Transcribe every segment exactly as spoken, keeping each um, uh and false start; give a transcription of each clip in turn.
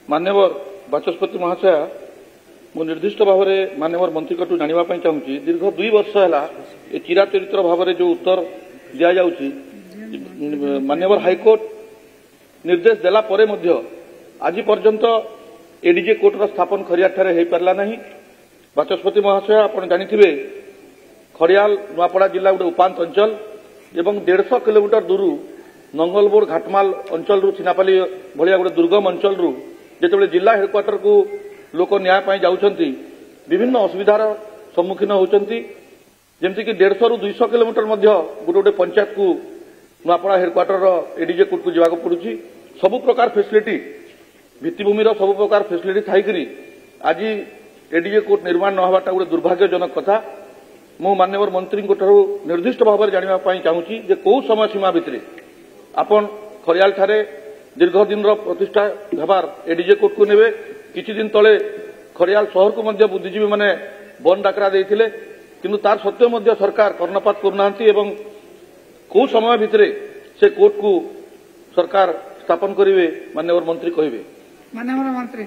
माननीय बाचस्पति महाशय मु निर्दिष्ट भाव में माननीय मंत्री कटू जानापी चाहूँगी दीर्घ दुई वर्ष है चिराचरित भाव में जो उत्तर दि जाऊँगी माननीय हाईकोर्ट निर्देश देला परे मध्य आज पर्यंत एडीजे कोर्टर स्थापन खरियार हो पारा ना। बाचस्पति महाशय आप जानी खड़ियाल नुआपड़ा जिला गोटे उपांत अंचल एवं डेढ़ किलोमीटर दूर नंगलबोर घाटमाल अंचल छिनापाली भाया गोटे दुर्गम अंचल जिते जिला हेडक्वार्टर को लोक न्याय जाऊँगी विभिन्न असुविधार सम्मुखीन होती जमीक डेढ़ रु दुई किलोमीटर गोटे गोटे पंचायत को नुआपड़ा हेडक्वार्टर एडीजे कोर्ट को जावाक पड़ुछि। सबु प्रकार फैसिलिटी भित्तिभूमि सबु प्रकार फैसिलिटी थाइकरी आज एडीजे कोर्ट निर्माण न होवाटा गोटे दुर्भाग्यजनक कथा। मु माननीय मंत्री निर्दिष्ट भाव में जानापी चाहूँगी जे कौ समय सीमा भितर आपन खरियाल ठारे दीर्घ दिन प्रतिष्ठा हेबार एडीजे कोर्ट को नेबे। किछि दिन तले खरियाल शहर को मध्य बुद्धिजीवी माने बंद डाकरा देइथिले किंतु तार सत्वे मध्य सरकार कर्णपात करुनांती एवं कौ समय भितर से कोर्ट को सरकार स्थापन करिवे माननीय मंत्री कहिबे। माननीय मंत्री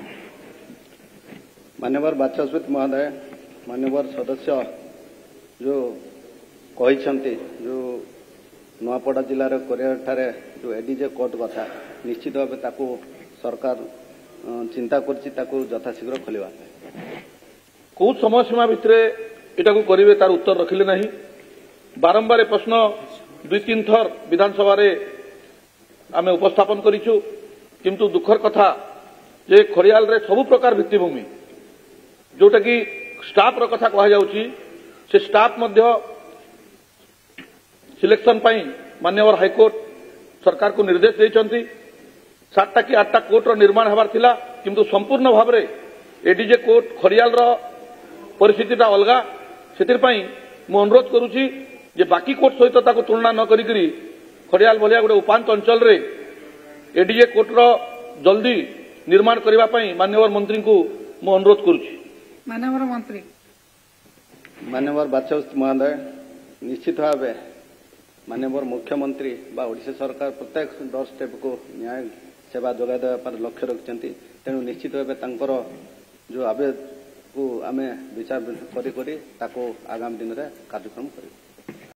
माननीय बाचस्पति महोदय माननीय सदस्य जो कहिसंती जो नुआपड़ा जिलार कोरियार ठारे जो एडीजे कोर्ट कथा निश्चित भाव ताकू सरकार चिंता करछि ताकू यथाशीघ्र खोलिबा कौ समय सीमा भितर एटाकू करिवे तार उत्तर रखिले नहीं। बारंबार प्रश्न दुई तीन थर विधानसभा रे आमे उपस्थापन करिछु किंतु दुखर कथा जे खरियाल रे सबु प्रकार भित्तिभूमि जोटा कि स्टाफ रो कथा कहा जाउछि से स्टाफ मध्य सिलेक्शन पाई माननीय हाईकोर्ट सरकार को निर्देश देइछंती सातटा कि आठटा कोर्ट रो निर्माण हेबार थिला किंतु संपूर्ण भाव में एडीजे कोर्ट खरियाल रो परिस्थितिटा अलगा सेतिर पई मु अनुरोध करूछि जे बाकी कोर्ट सहित ताको तुलना न करी करी खरियाल भलिया गोटे उपांत अंचल रे एडीजे कोर्ट रो जल्दी निर्माण करबा पई माननीय मंत्री को मु अनुरोध करूछि। माननीय मंत्री माननीय बाचस्पति महोदय निश्चित भाव माननीय मुख्यमंत्री बा ओडिशा सरकार प्रत्येक डोर स्टेप को न्याय सेवा जोगाई देवा लक्ष्य रखिंट तेणु निश्चित भाव तांकर जो आवेदन को आमे विचार करी करी ताको आगामी दिन में कार्यक्रम करें।